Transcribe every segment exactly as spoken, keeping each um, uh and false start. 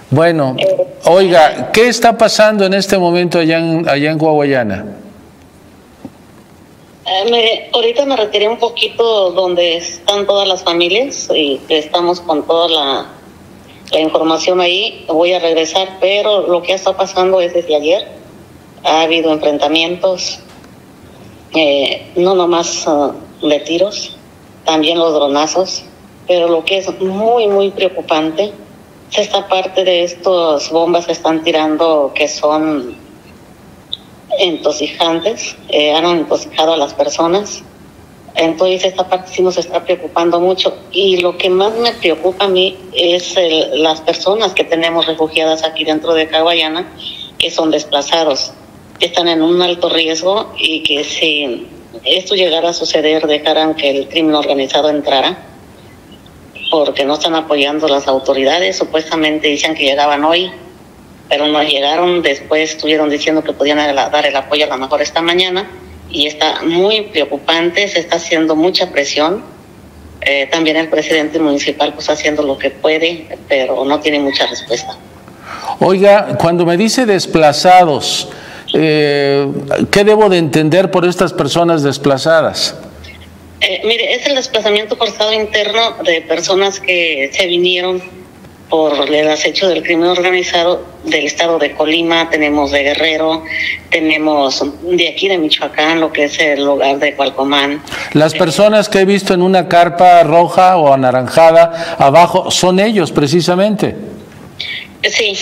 Bueno, Eh, oiga, ¿qué está pasando en este momento allá en, allá en Coahuayana? eh, me- ahorita me retiré un poquito donde están todas las familias y que estamos con toda la, la información ahí. Voy a regresar, pero lo que está pasando es desde ayer. Ha habido enfrentamientos, eh, no nomás uh, de tiros, también los dronazos, pero lo que es muy, muy preocupante es esta parte de estas bombas que están tirando que son entosijantes, eh, han entojado a las personas. Entonces esta parte sí nos está preocupando mucho, y lo que más me preocupa a mí es el, las personas que tenemos refugiadas aquí dentro de Coahuayana, que son desplazados, que están en un alto riesgo, y que si esto llegara a suceder dejaran que el crimen organizado entrara, porque no están apoyando las autoridades. Supuestamente dicen que llegaban hoy, pero no llegaron. Después estuvieron diciendo que podían dar el apoyo a lo mejor esta mañana, y está muy preocupante. Se está haciendo mucha presión. Eh, también el presidente municipal pues haciendo lo que puede, pero no tiene mucha respuesta. Oiga, cuando me dice desplazados, eh, ¿qué debo de entender por estas personas desplazadas? Eh, mire, es el desplazamiento forzado interno de personas que se vinieron por el acecho del crimen organizado del estado de Colima, tenemos de Guerrero, tenemos de aquí de Michoacán, lo que es el lugar de Cualcomán. Las personas que he visto en una carpa roja o anaranjada abajo, ¿son ellos precisamente? Sí,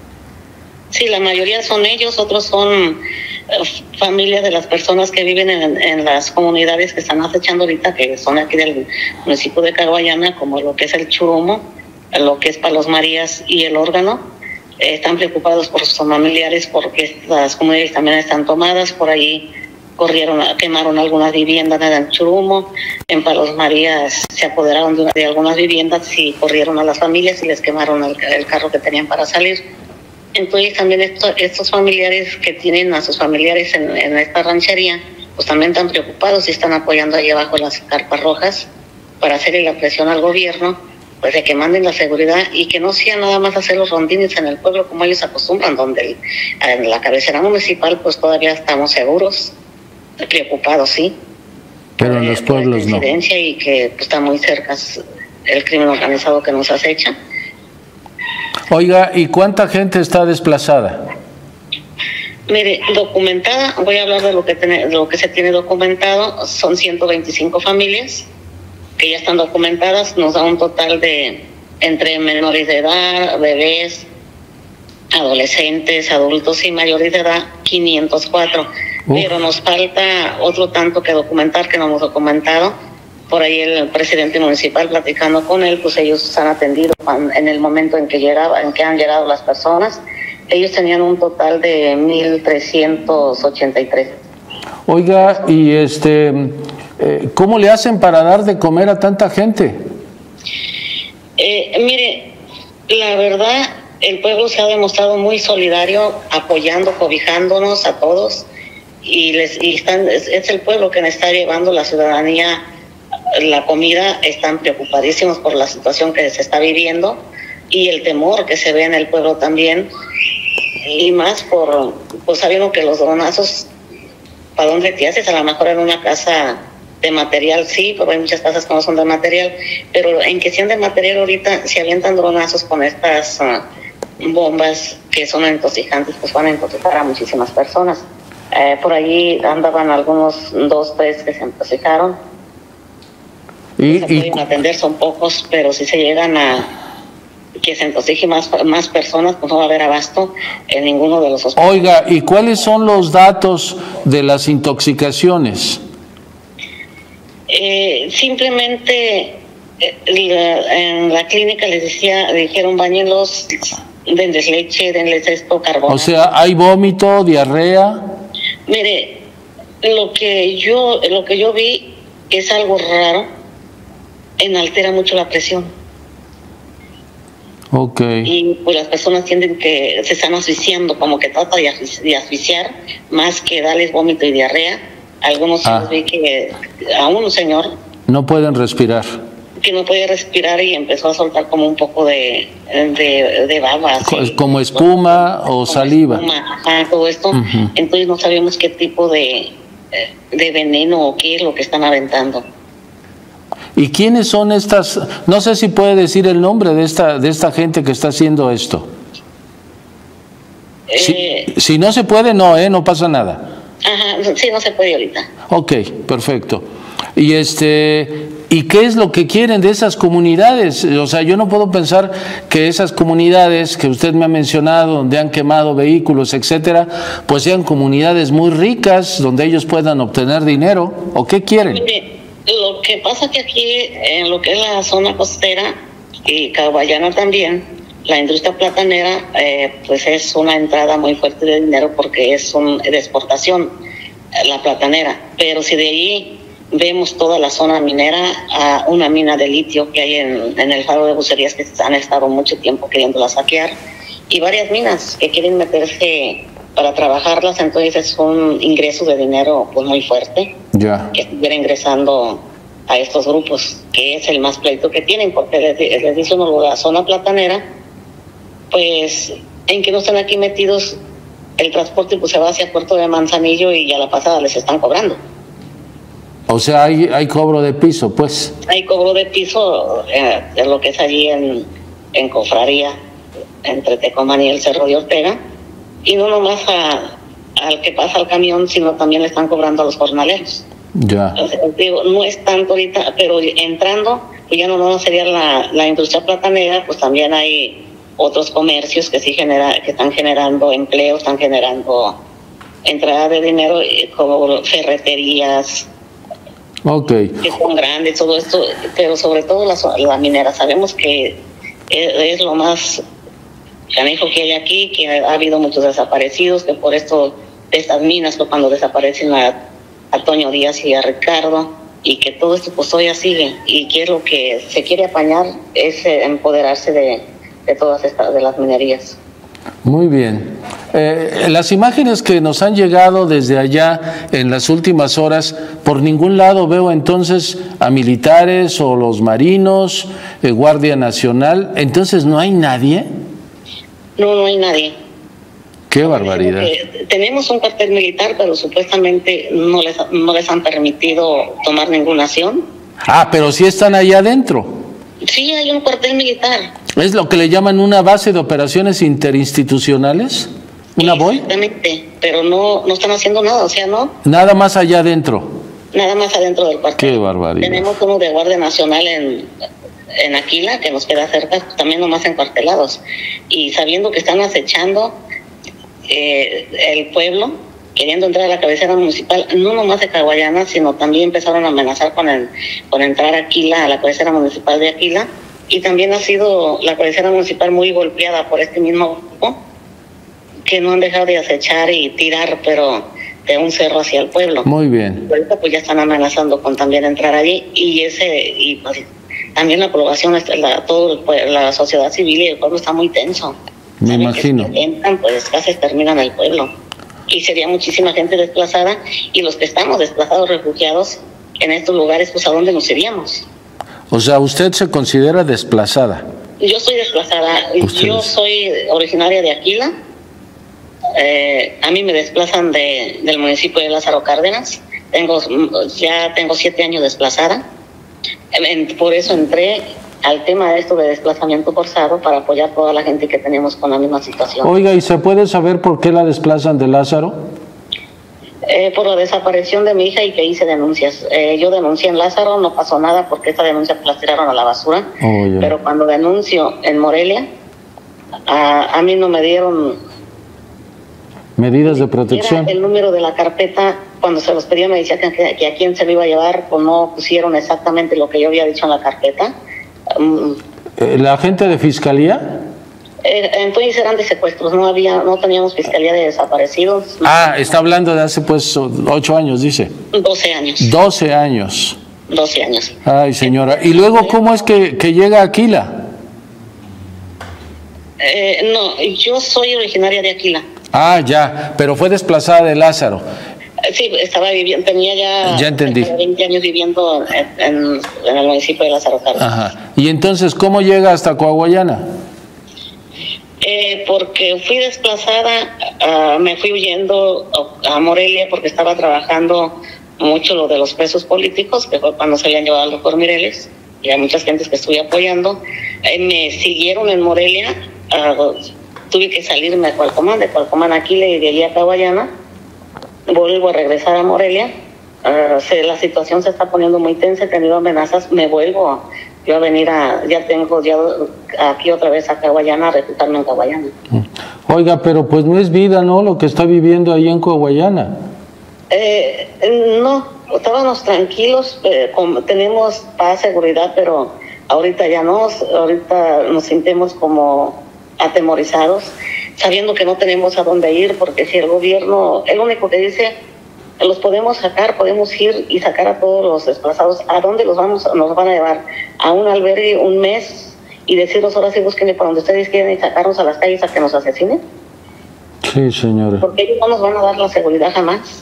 sí, la mayoría son ellos, otros son uh, familias de las personas que viven en, en las comunidades que están acechando ahorita, que son aquí del municipio de Coahuayana, como lo que es el Churumo, lo que es Palos Marías y el Órgano. Eh, están preocupados por sus familiares porque las comunidades también están tomadas. Por ahí corrieron, quemaron algunas viviendas en Churumo, en Palos Marías se apoderaron de, una, de algunas viviendas y corrieron a las familias y les quemaron el, el carro que tenían para salir. Entonces también esto, estos familiares que tienen a sus familiares en, en esta ranchería, pues también están preocupados y están apoyando ahí abajo las carpas rojas para hacerle la presión al gobierno, pues de que manden la seguridad y que no sea nada más hacer los rondines en el pueblo como ellos acostumbran, donde el, en la cabecera municipal pues todavía estamos seguros, preocupados, sí. Pero en los pueblos no. Y que pues, está muy cerca el crimen organizado que nos acecha. Oiga, ¿y cuánta gente está desplazada? Mire, documentada, voy a hablar de lo que, tiene, lo que se tiene documentado, son ciento veinticinco familias que ya están documentadas, nos da un total de entre menores de edad, bebés, adolescentes, adultos y mayores de edad, quinientos cuatro. Uf. Pero nos falta otro tanto que documentar, que no hemos documentado. Por ahí el presidente municipal, platicando con él, pues ellos han atendido en el momento en que llegaba, en que han llegado las personas. Ellos tenían un total de mil trescientos ochenta y tres. Oiga, y este, eh, ¿cómo le hacen para dar de comer a tanta gente? Eh, mire, la verdad, el pueblo se ha demostrado muy solidario, apoyando, cobijándonos a todos, y les y están, es, es el pueblo que nos está llevando la ciudadanía la comida. Están preocupadísimos por la situación que se está viviendo y el temor que se ve en el pueblo también, y más por, pues sabiendo que los dronazos, ¿para dónde te haces? A lo mejor en una casa de material, sí, pero hay muchas casas que no son de material, pero en que sean de material ahorita se avientan dronazos con estas uh, bombas que son entosijantes, pues van a entosijar a muchísimas personas. Eh, por allí andaban algunos dos, tres que se entosijaron. Y, se pueden y, atender, son pocos, pero si se llegan a que se entosijen más, más personas, pues no va a haber abasto en ninguno de los hospitales. Oiga, ¿y cuáles son los datos de las intoxicaciones? Eh, simplemente eh, la, en la clínica les decía, dijeron bañenlos, denles leche, denles esto, carbón. O sea, ¿hay vómito, diarrea? Mire, lo que yo, lo que yo vi es algo raro, enaltera mucho la presión. Okay. Y pues las personas tienden que se están asfixiando, como que trata de, de asfixiar, más que darles vómito y diarrea. Algunos ah. vi que a un señor no pueden respirar, que no podía respirar y empezó a soltar como un poco de, de, de baba. Así, como espuma o saliva. Espuma, ajá, todo esto. Uh-huh. Entonces no sabíamos qué tipo de, de veneno o qué es lo que están aventando. ¿Y quiénes son estas? No sé si puede decir el nombre de esta, de esta gente que está haciendo esto. Eh, si, si no se puede, no, ¿eh? No pasa nada. Ajá, sí, no se puede ahorita. Ok, perfecto. Y este, ¿y qué es lo que quieren de esas comunidades? O sea, yo no puedo pensar que esas comunidades que usted me ha mencionado, donde han quemado vehículos, etcétera, pues sean comunidades muy ricas, donde ellos puedan obtener dinero. ¿O qué quieren? Mire, lo que pasa que aquí, en lo que es la zona costera y Caguayana también, la industria platanera, eh, pues es una entrada muy fuerte de dinero porque es un, de exportación, la platanera. Pero si de ahí vemos toda la zona minera, a una mina de litio que hay en, en el faro de Bucerías, que han estado mucho tiempo queriéndola saquear, y varias minas que quieren meterse para trabajarlas, entonces es un ingreso de dinero pues muy fuerte. Ya. Que estuviera ingresando a estos grupos, que es el más pleito que tienen, porque les, les dice uno la zona platanera, pues en que no están aquí metidos, el transporte pues se va hacia Puerto de Manzanillo y a la pasada les están cobrando. O sea, hay, hay cobro de piso, pues. Hay cobro de piso eh, de lo que es allí en, en Cofradía, entre Tecomán y el Cerro de Ortega, y no nomás a, al que pasa el camión, sino también le están cobrando a los jornaleros. Ya. O sea, digo, no es tanto ahorita, pero entrando, pues ya no, no sería la, la industria platanera, pues también hay otros comercios que sí genera, que están generando empleo, están generando entrada de dinero, como ferreterías, okay, que son grandes, todo esto, pero sobre todo la, la minera. Sabemos que es, es lo más canijo que hay aquí, que ha habido muchos desaparecidos, que por esto de estas minas fue cuando desaparecen a, a Toño Díaz y a Ricardo, y que todo esto pues todavía sigue, y que es lo que se quiere apañar, es empoderarse de, de todas estas, de las minerías. Muy bien. Eh, las imágenes que nos han llegado desde allá en las últimas horas, por ningún lado veo entonces a militares o los marinos, eh, Guardia Nacional, entonces no hay nadie. No, no hay nadie. Qué barbaridad. Tenemos un cuartel militar, pero supuestamente no les, no les han permitido tomar ninguna acción. Ah, pero sí están allá adentro. Sí, hay un cuartel militar. ¿Es lo que le llaman una base de operaciones interinstitucionales? ¿Una B O I? Exactamente, pero no, no están haciendo nada, o sea, no. Nada más allá adentro. Nada más adentro del cuartel. Qué barbaridad. Tenemos uno de Guardia Nacional en, en Aquila, que nos queda cerca, también nomás encuartelados. Y sabiendo que están acechando eh, el pueblo, queriendo entrar a la cabecera municipal, no nomás de Caguayana, sino también empezaron a amenazar con, el, con entrar a Aquila, a la cabecera municipal de Aquila. Y también ha sido la cabecera municipal muy golpeada por este mismo grupo, que no han dejado de acechar y tirar, pero de un cerro hacia el pueblo. Muy bien. Ahorita pues ya están amenazando con también entrar allí, y ese y pues, también la población, la, todo el, la sociedad civil y el pueblo está muy tenso. Me imagino. Que si entran, pues casi terminan el pueblo. Y sería muchísima gente desplazada, y los que estamos desplazados, refugiados en estos lugares, pues ¿a dónde nos iríamos? O sea, ¿usted se considera desplazada? Yo soy desplazada. ¿Ustedes? Yo soy originaria de Aquila. Eh, a mí me desplazan de, del municipio de Lázaro Cárdenas. Tengo, ya tengo siete años desplazada. En, por eso entré al tema de esto de desplazamiento forzado, para apoyar a toda la gente que tenemos con la misma situación. Oiga, ¿y se puede saber por qué la desplazan de Lázaro? Eh, por la desaparición de mi hija, y que hice denuncias. Eh, yo denuncié en Lázaro, no pasó nada porque esta denuncia la tiraron a la basura. Oh, yeah. Pero cuando denuncio en Morelia, a, a mí no me dieron medidas de protección. Era el número de la carpeta. Cuando se los pedía me decía que, que a quién se lo iba a llevar, pues no pusieron exactamente lo que yo había dicho en la carpeta. Um, ¿La agente de fiscalía? Eh, entonces eran de secuestros, no había, no teníamos fiscalía de desaparecidos. Ah, está hablando de hace pues ocho años, dice. Doce años. Doce años. Doce años. Ay, señora. ¿Y luego cómo es que, que llega a Aquila? Eh, no, yo soy originaria de Aquila. Ah, ya, pero fue desplazada de Lázaro. Sí, estaba viviendo, tenía ya, ya entendí. veinte años viviendo en, en, en el municipio de Lázaro Cárdenas. Ajá. ¿Y entonces cómo llega hasta Coahuayana? Eh, porque fui desplazada, uh, me fui huyendo a Morelia porque estaba trabajando mucho lo de los presos políticos, que fue cuando se habían llevado al doctor Mireles, y hay muchas gentes que estuve apoyando. Eh, me siguieron en Morelia, uh, tuve que salirme a Cualcomán, de Cualcomán aquí le llegué a Coahuayana, vuelvo a regresar a Morelia, uh, se, la situación se está poniendo muy tensa, he tenido amenazas, me vuelvo yo a venir a, ya tengo ya aquí otra vez a Coahuayana, a reclutarme en Coahuayana. Oiga, pero pues no es vida, ¿no?, lo que está viviendo ahí en Coahuayana. Eh, no, estábamos tranquilos, eh, con, tenemos paz, seguridad, pero ahorita ya no, ahorita nos sentimos como atemorizados, sabiendo que no tenemos a dónde ir, porque si el gobierno, el único que dice, los podemos sacar, podemos ir y sacar a todos los desplazados, ¿a dónde los vamos, nos van a llevar? A un albergue un mes y decirnos ahora sí busquen para donde ustedes quieren y sacarnos a las calles a que nos asesinen. Sí, señora. Porque ellos no nos van a dar la seguridad jamás.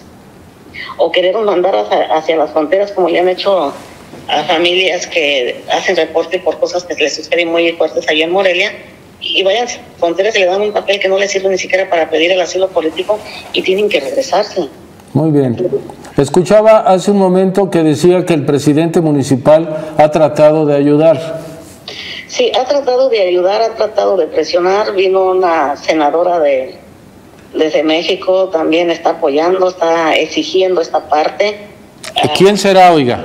O querernos mandar hacia, hacia las fronteras como le han hecho a familias que hacen reporte por cosas que les suceden muy fuertes allá en Morelia, y vayan a fronteras y le dan un papel que no les sirve ni siquiera para pedir el asilo político y tienen que regresarse. Muy bien. Escuchaba hace un momento que decía que el presidente municipal ha tratado de ayudar. Sí, ha tratado de ayudar, ha tratado de presionar. Vino una senadora de desde México, también está apoyando, está exigiendo esta parte. ¿Quién será, oiga?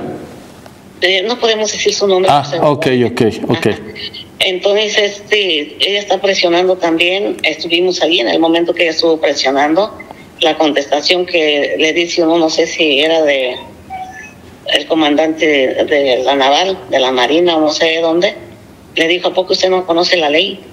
Eh, no podemos decir su nombre. Ah, ok, ok, ok. Ajá. Entonces, este, ella está presionando también. Estuvimos ahí en el momento que ella estuvo presionando. La contestación que le dice uno, no sé si era de el comandante de, de la naval, de la marina o no sé de dónde, le dijo, ¿a poco usted no conoce la ley?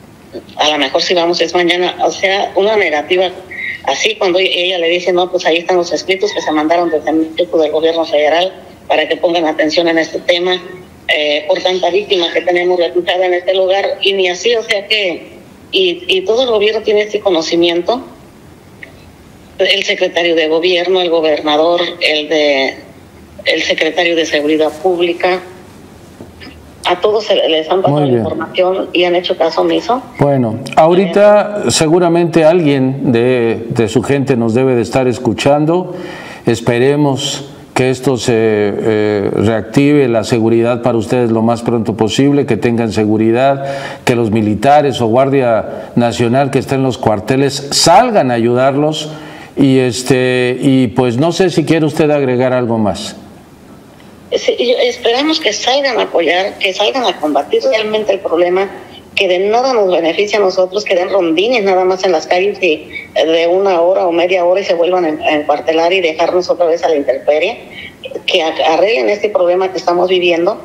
A lo mejor si vamos es mañana. O sea, una negativa así, cuando ella le dice, no, pues ahí están los escritos que se mandaron desde México del gobierno federal para que pongan atención en este tema, eh, por tanta víctima que tenemos reclutada en este lugar, y ni así, o sea que, y, y todo el gobierno tiene este conocimiento, el secretario de gobierno, el gobernador, el de el secretario de seguridad pública, a todos se les han pasado la información y han hecho caso omiso. Bueno, ahorita eh, seguramente alguien de, de su gente nos debe de estar escuchando. Esperemos que esto se eh, reactive la seguridad para ustedes lo más pronto posible, que tengan seguridad, que los militares o Guardia Nacional que estén en los cuarteles salgan a ayudarlos. Y este y pues no sé si quiere usted agregar algo más. Sí, esperamos que salgan a apoyar, que salgan a combatir realmente el problema, que de nada nos beneficia a nosotros, que den rondines nada más en las calles y de una hora o media hora y se vuelvan a encuartelar y dejarnos otra vez a la intemperie, que arreglen este problema que estamos viviendo.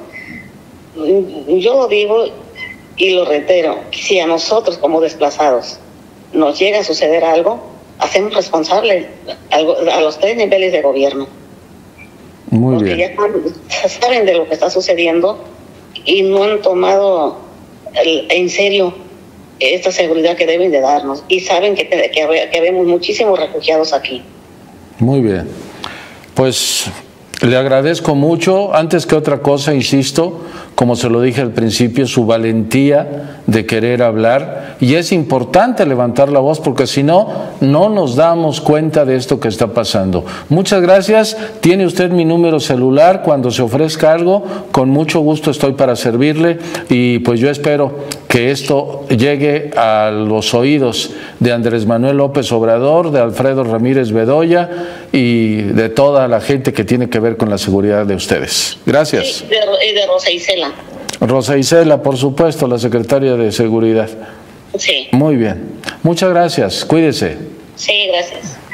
Yo lo digo y lo reitero, si a nosotros como desplazados nos llega a suceder algo, hacemos responsables a los tres niveles de gobierno. Muy Porque bien. ya saben de lo que está sucediendo y no han tomado el, en serio esta seguridad que deben de darnos. Y saben que, que, que vemos muchísimos refugiados aquí. Muy bien. Pues le agradezco mucho. Antes que otra cosa, insisto, como se lo dije al principio, su valentía de querer hablar, y es importante levantar la voz porque si no, no nos damos cuenta de esto que está pasando. Muchas gracias. Tiene usted mi número celular. Cuando se ofrezca algo, con mucho gusto estoy para servirle, y pues yo espero que esto llegue a los oídos de Andrés Manuel López Obrador, de Alfredo Ramírez Bedoya y de toda la gente que tiene que ver con la seguridad de ustedes. Gracias. Sí, de, de Rosa Isela. Rosa Isela, por supuesto, la secretaria de Seguridad. Sí. Muy bien. Muchas gracias. Cuídese. Sí, gracias.